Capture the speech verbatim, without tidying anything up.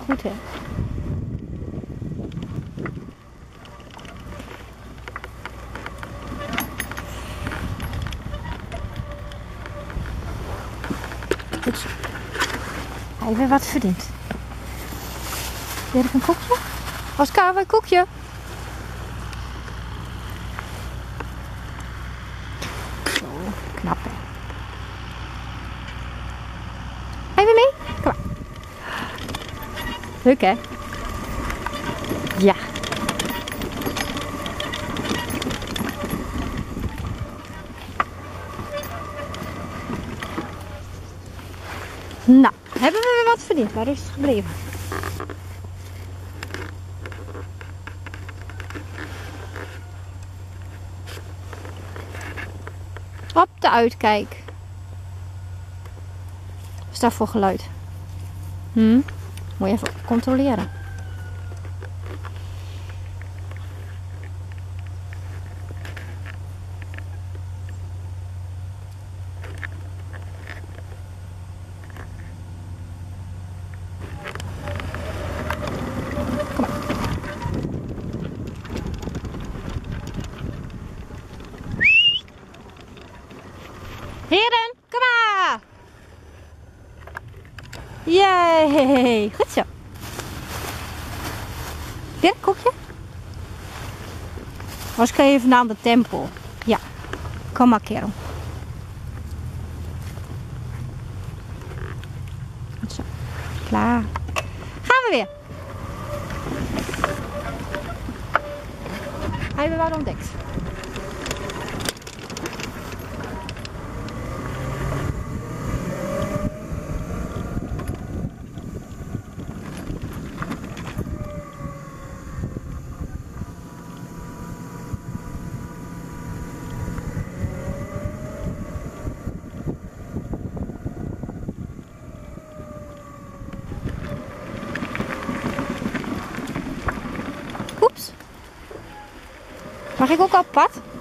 Goed hè? Goed zo. Hij heeft weer wat verdiend. Wil ik een koekje? Oscar, wil je een koekje? Zo, knap hè. Ga je weer mee? Kom maar. Leuk hè? Ja. Nou, hebben we weer wat verdiend, maar rustig gebleven. Op de uitkijk. Wat is dat voor geluid? Hm? Moet je even controleren. Heren, kom maar! Jee, goed zo. Dit een koekje? Was ik even naar de tempel? Ja, kom maar kerel. Goed zo. Klaar. Gaan we weer. Hebben we wat ontdekt? Oeps. Mag ik ook op pad?